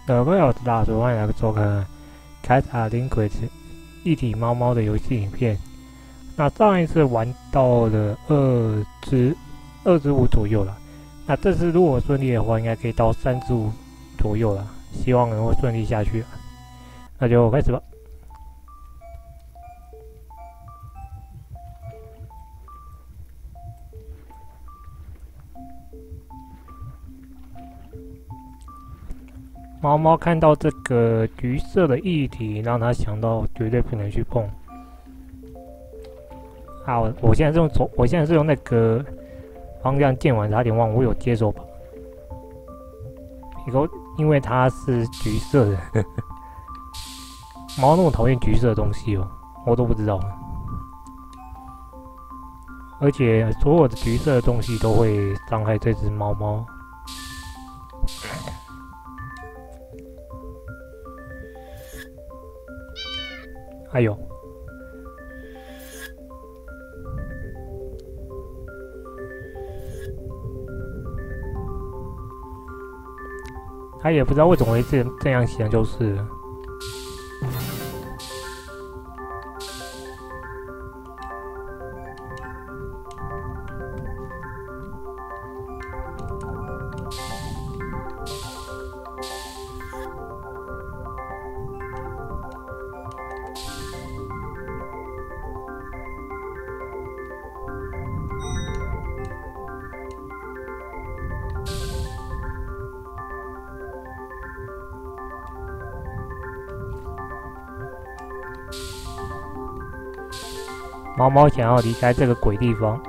各位我是大叔，欢迎来收看凯塔林鬼子一体猫猫的游戏影片。那上一次玩到了25左右了，那这次如果顺利的话，应该可以到35左右了，希望能够顺利下去。那就开始吧。猫猫看到这个橘色的液体，让他想到绝对不能去碰。啊，我现在是用我现在是用那个方向键玩，差点忘我有接手把。因为它是橘色的，猫那么讨厌橘色的东西哦，我都不知道。而且所有的橘色的东西都会伤害这只猫猫。哎呦，他也不知道为什么会这样想，就是了。猫猫想要离开这个鬼地方。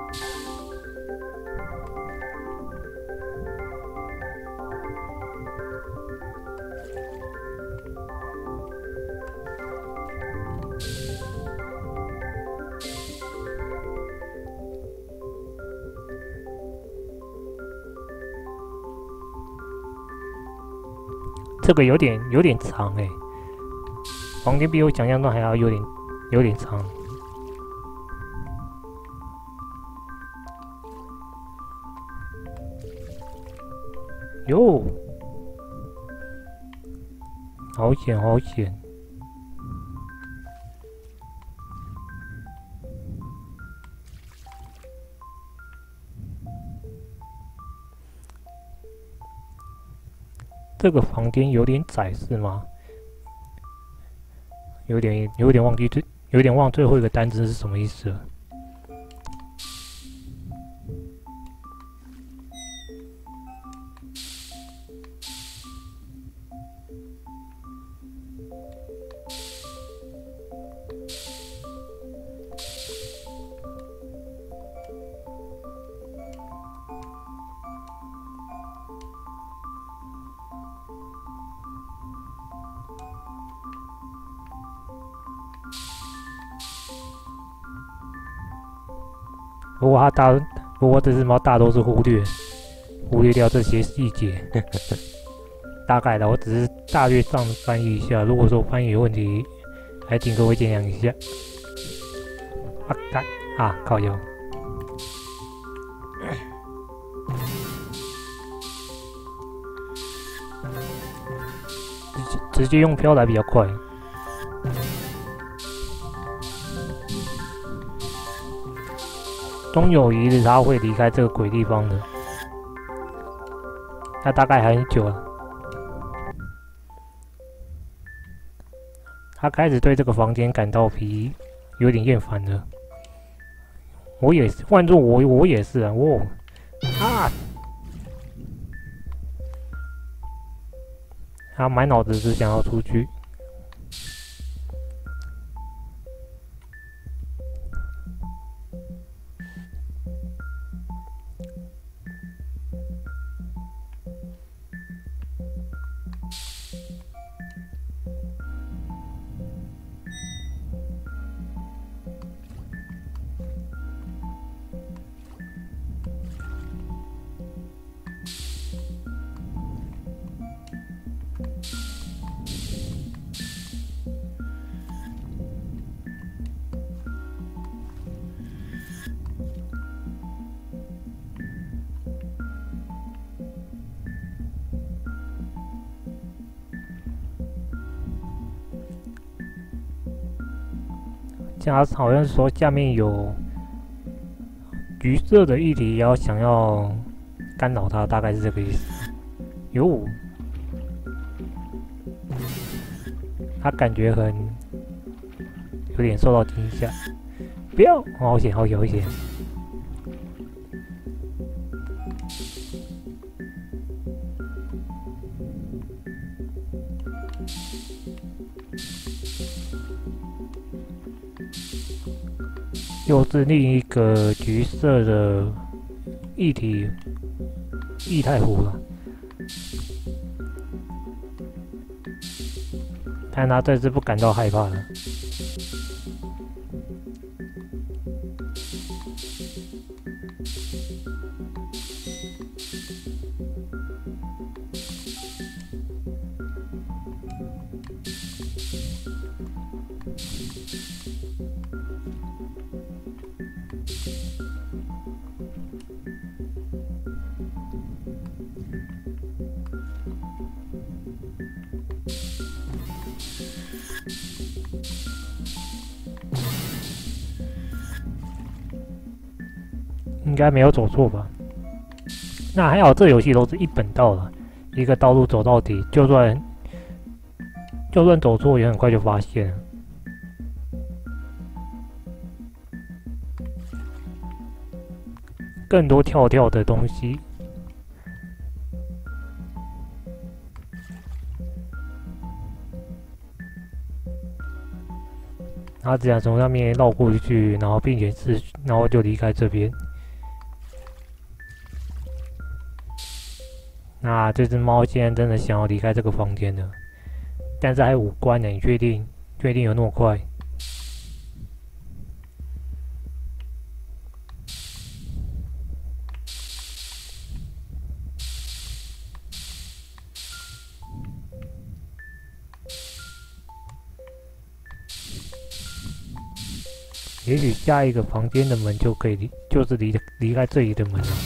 这个有点长哎，房间比我想象中还要有点长。哟，好险好险！这个房间有点窄是吗？有点忘最后一个单词是什么意思了。不过这只猫大多是忽略掉这些细节。大概的，我只是大略上翻译一下。如果说翻译有问题，还请各位见谅一下。靠腰，直接用飘来比较快。终有一日他会离开这个鬼地方的，他大概还很久了。他开始对这个房间感到有点厌烦了。我也是，换做我也是啊，他满脑子只想要出去。 加好像说下面有橘色的液体，要想要干扰它，大概是这个意思。哟，他感觉很有点受到惊吓，不要，好险，好险，好险！又是另一个橘色的液体液态湖了，但他这次不感到害怕了。应该没有走错吧？那还好，这游戏都是一本道了，一个道路走到底，就算走错，也很快就发现了。更多跳的东西，他只想从上面绕过去，然后并且然后就离开这边。那这只猫现在真的想要离开这个房间了，但是还无关呢。你确定有那么快？也许下一个房间的门就可以就是离开这里的门了。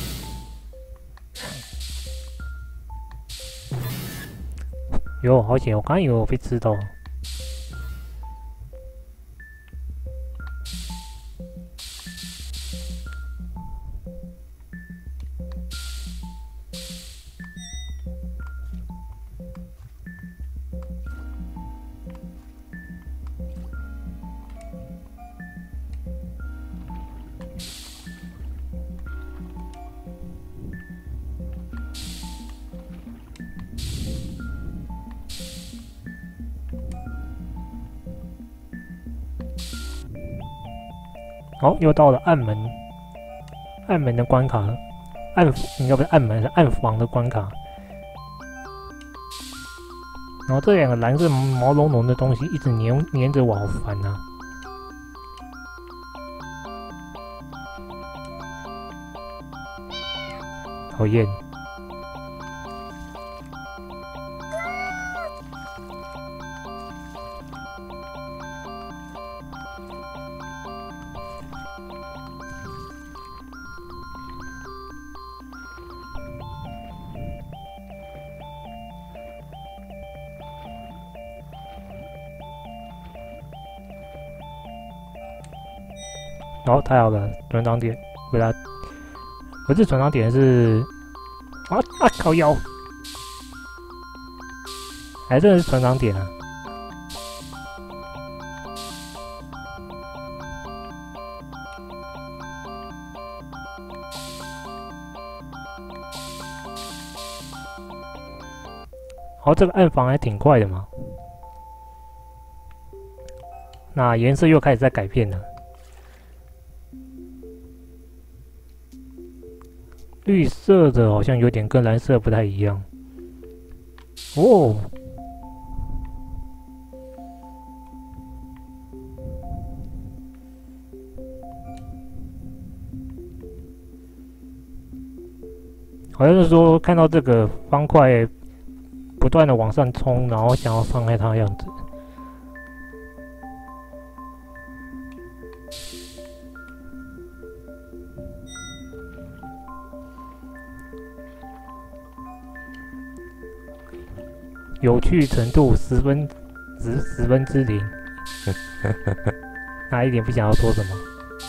哟，好险！我刚以为我被吃到。好，又到了暗门的关卡了。应该不是暗门，是暗房的关卡。然后这两个蓝色毛茸茸的东西一直黏着我，好烦啊！讨厌。哦，太好了，转场点，不是转场点是靠腰，还真的是转场点啊！好，这个暗房还挺快的嘛。那颜色又开始在改变了。绿色的好像有点跟蓝色不太一样。哦，好像是说看到这个方块不断的往上冲，然后想要伤害它的样子。有趣程度10分之0。 他一点不想要说什么。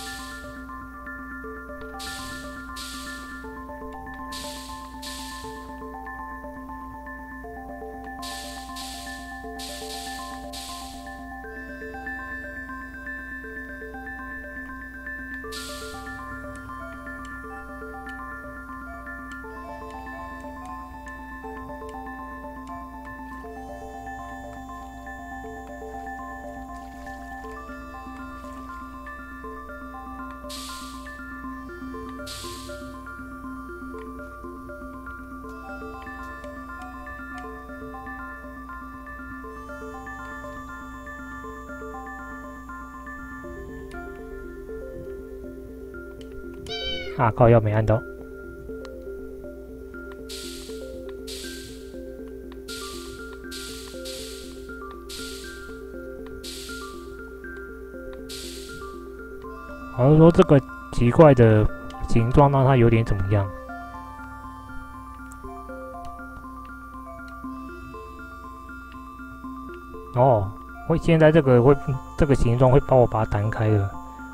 啊，靠腰没按到。好像说这个奇怪的形状让它有点怎么样？哦，会现在这个形状会帮我把它弹开了。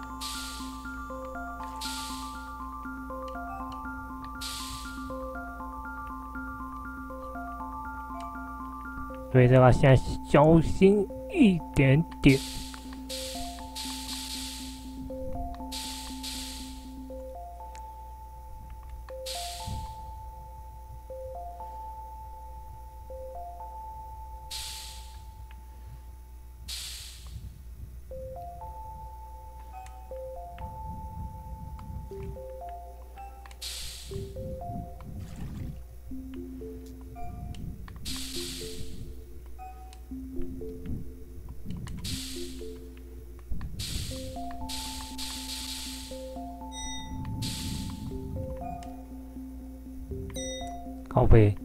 所以这个现在小心一点点。靠背。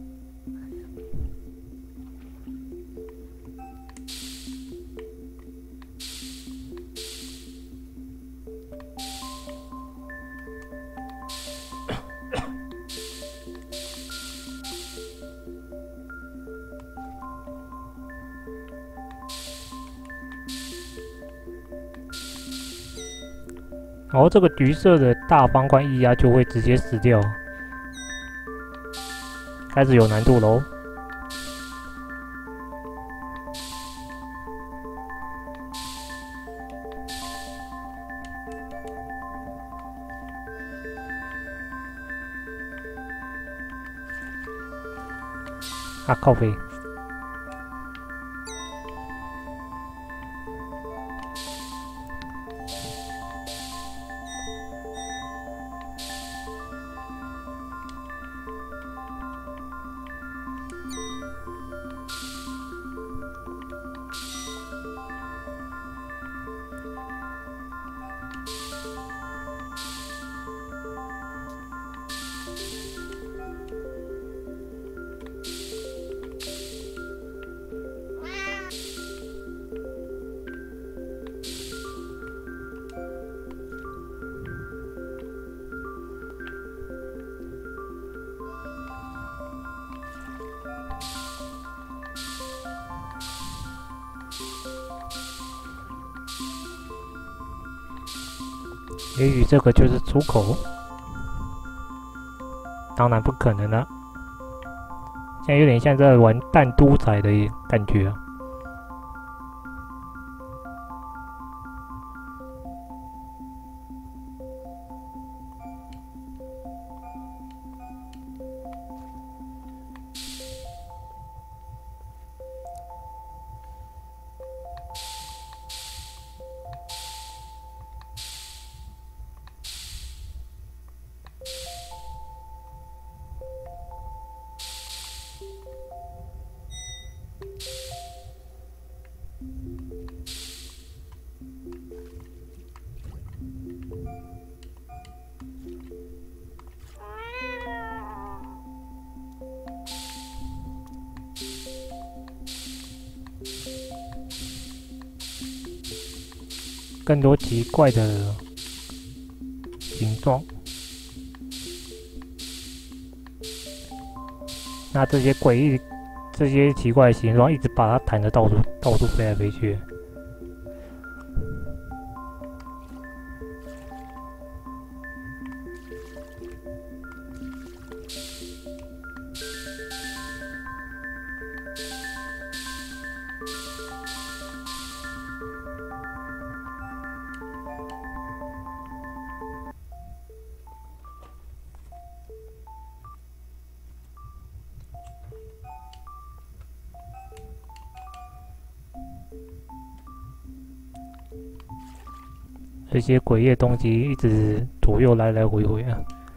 然后这个橘色的大方块一压就会直接死掉，开始有难度喽。啊，靠背。也许这个就是出口，当然不可能了。现在有点像在玩弹嘟仔的感觉啊。更多奇怪的形状。那这些这些奇怪的形状一直把它弹得到处飞来飞去。 这些诡异的东西一直左右来来回回啊。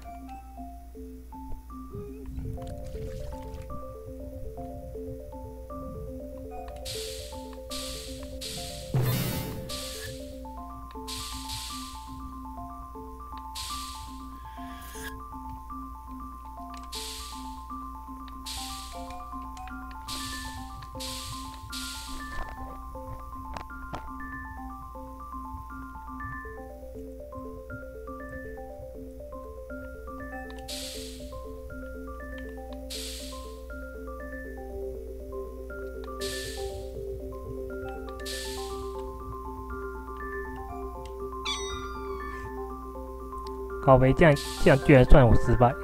靠北，这样居然算我失败。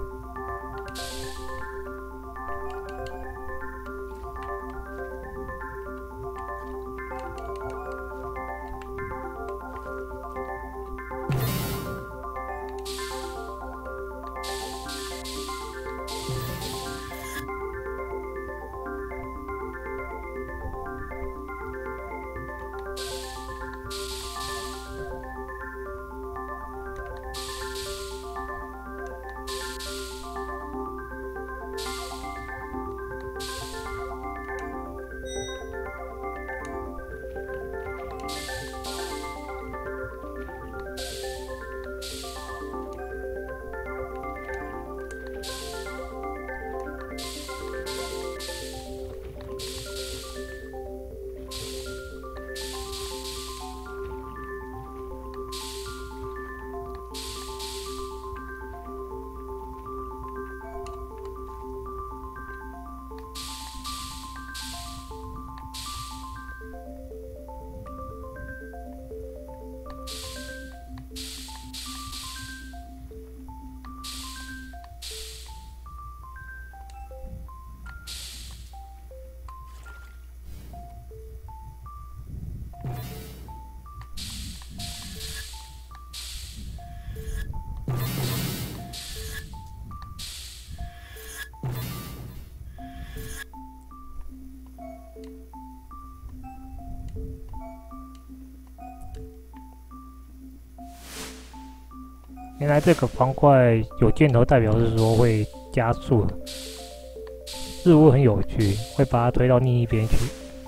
原来这个方块有箭头，代表是说会加速，似乎很有趣，会把它推到另一边去。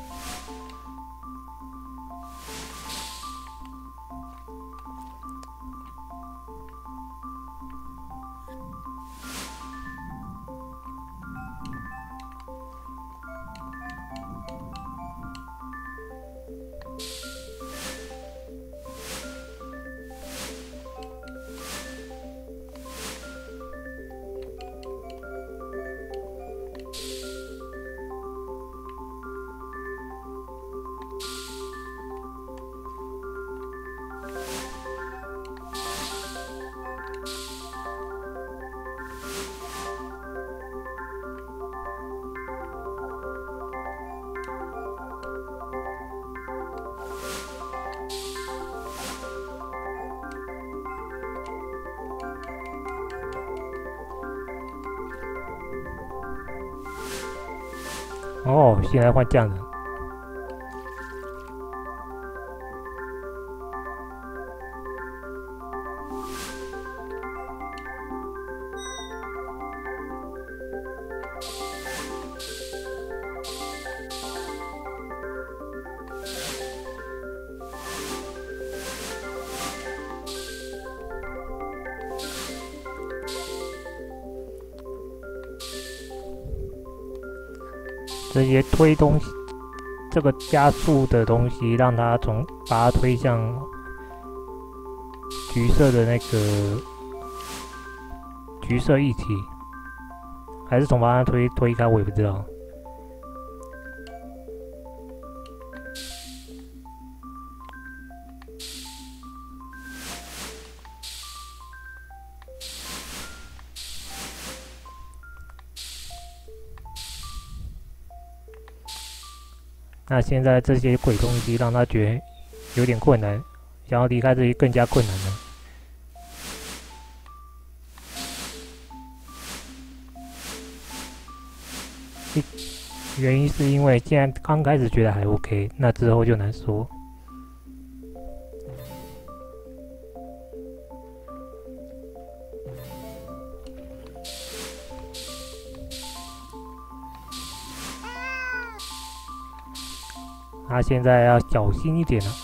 哦，现在换这样的。这些推东西，这个加速的东西，让它把它推向橘色的那个橘色液体，还是从把它推开，我也不知道。那现在这些鬼东西让他觉得有点困难，想要离开这里更加困难了。原因是因为既然刚开始觉得还 OK， 那之后就难说。 他现在要小心一点了。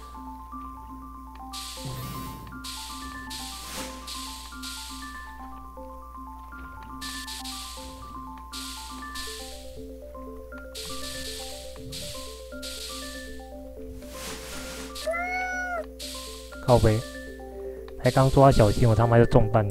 靠北，才刚说他小心，我他妈就中弹了。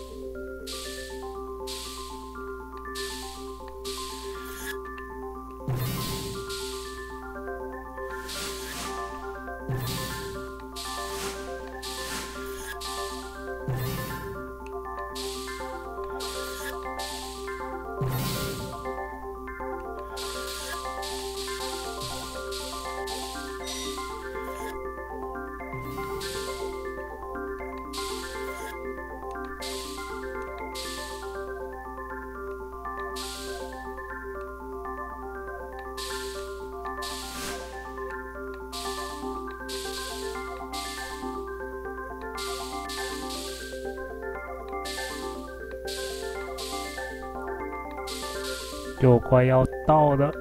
就快要到了。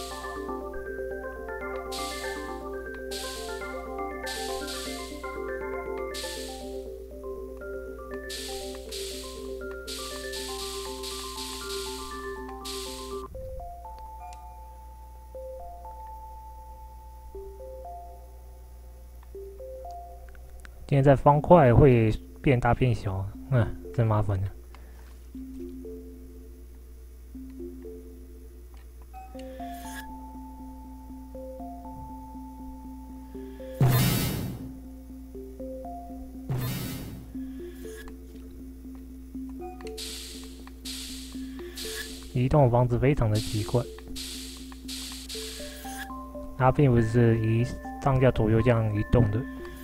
现在方块会变大变小，真麻烦了。移动方式非常的奇怪，它并不是以上下左右这样移动的。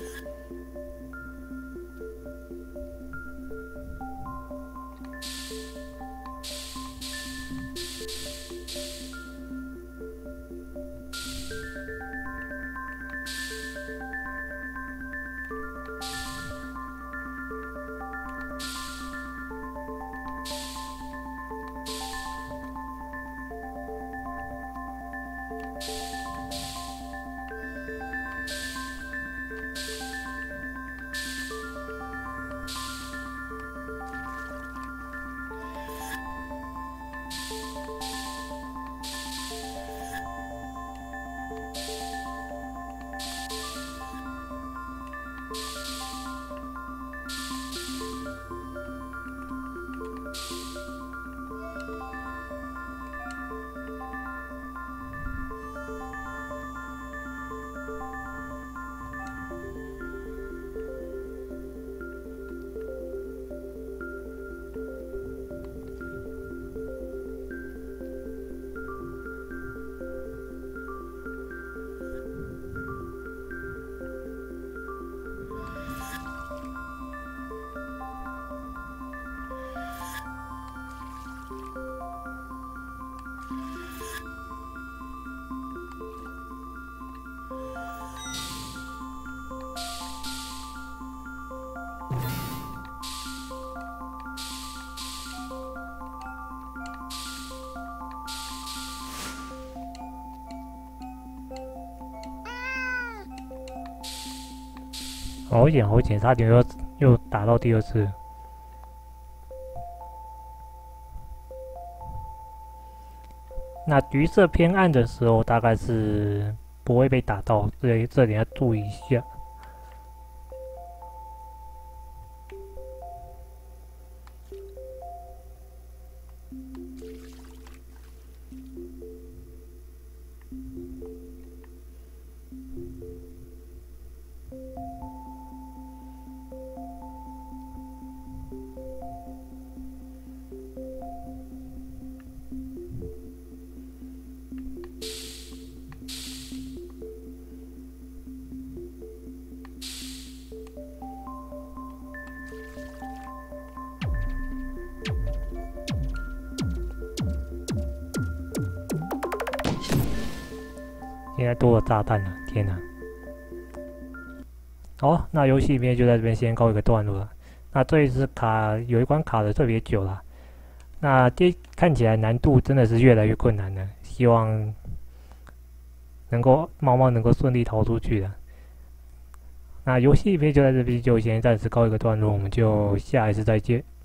好险好险，差点又打到第二次。那橘色偏暗的时候，大概是不会被打到，这点要注意一下。现在多了炸弹了，天哪！好，那游戏里面就在这边先告一个段落了。那这一次有一关卡的特别久了，那看起来难度真的是越来越困难了。希望猫猫能够顺利逃出去的。那游戏影片就在这边就先暂时告一个段落，我们就下一次再见。